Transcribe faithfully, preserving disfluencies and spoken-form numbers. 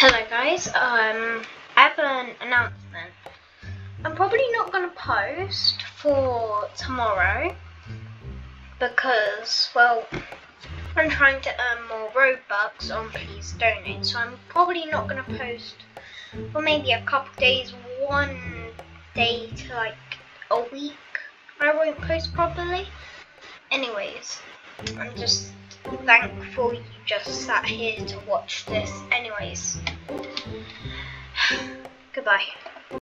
Hello guys, um, I have an announcement. I'm probably not going to post for tomorrow because, well, I'm trying to earn more Robux on Please Donate, so I'm probably not going to post for maybe a couple days, one day to like a week. I won't post properly. Anyways, I'm just thankful you just sat here to watch this. Anyways, goodbye.